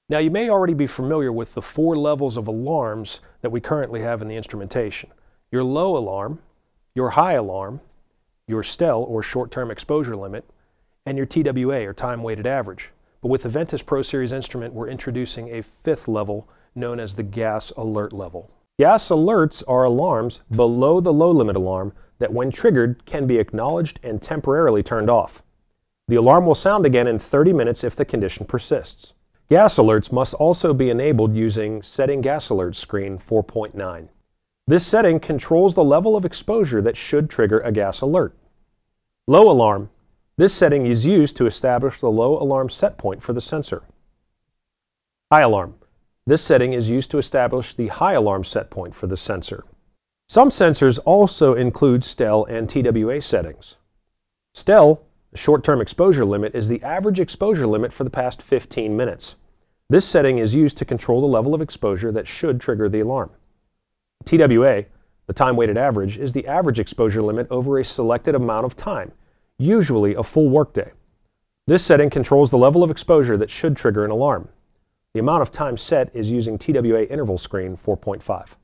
Now, you may already be familiar with the 4 levels of alarms that we currently have in the instrumentation. Your low alarm, your high alarm, your Stel or short-term exposure limit, and your TWA or time-weighted average. But with the Ventis Pro Series instrument, we're introducing a 5th level known as the gas alert level. Gas alerts are alarms below the low limit alarm that when triggered can be acknowledged and temporarily turned off. The alarm will sound again in 30 minutes if the condition persists. Gas alerts must also be enabled using Setting Gas Alert Screen 4.9. This setting controls the level of exposure that should trigger a gas alert. Low alarm. This setting is used to establish the low alarm set point for the sensor. High alarm. This setting is used to establish the high alarm set point for the sensor. Some sensors also include Stel and TWA settings. Stel, the short-term exposure limit, is the average exposure limit for the past 15 minutes. This setting is used to control the level of exposure that should trigger the alarm. TWA, the time-weighted average, is the average exposure limit over a selected amount of time, usually a full workday. This setting controls the level of exposure that should trigger an alarm. The amount of time set is using TWA interval screen 4.5.